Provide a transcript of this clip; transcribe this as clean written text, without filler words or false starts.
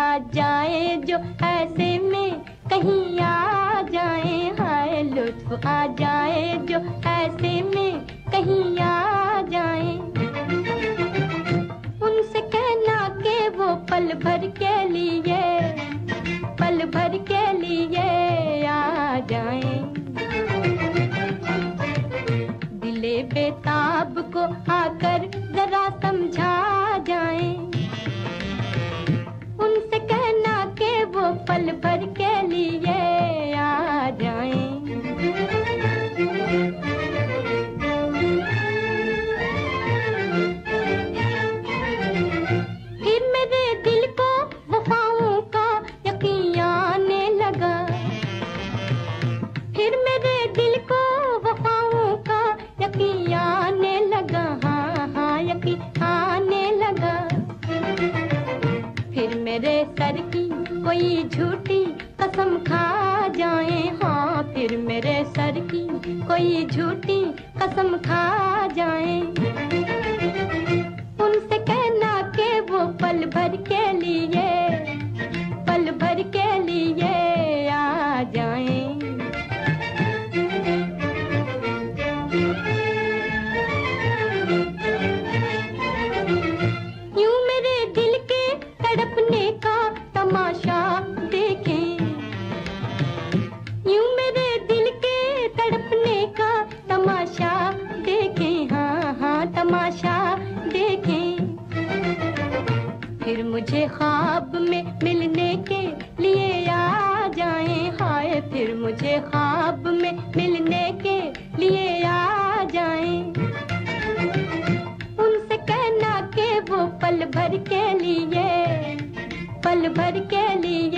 जाए जो ऐसे में कहीं आ जाए, हाय लुत्फ आ जाए जो ऐसे में कहीं आ जाए। उनसे कहना कि वो पल भर के लिए, पल भर के लिए आ जाए। दिले बेताब को आकर जरा समझा जाए, उनसे कहना कि वो पल भर के लिए आ जाए। फिर मेरे दिल को वफाओं का यकीन आने लगा, फिर मेरे दिल को वफाओं का यकीन आने लगा, हाँ हाँ यकीन आने लगा। फिर मेरे सर की कोई झूठी कसम खा जाए, हाँ फिर मेरे सर की कोई झूठी कसम खा जाए। उनसे कहना कि वो पल भर के लिए, पल भर के लिए आ जाए। यूं मेरे दिल के तड़पने का तमाशा देखें, यूं मेरे दिल के तड़पने का तमाशा देखें, हाँ हाँ तमाशा देखें। फिर मुझे ख्वाब में मिलने के लिए आ जाए, हाय फिर मुझे ख्वाब में मिलने के लिए आ जाए। उनसे कहना कि वो पल भर के लिए, पल भर के लिए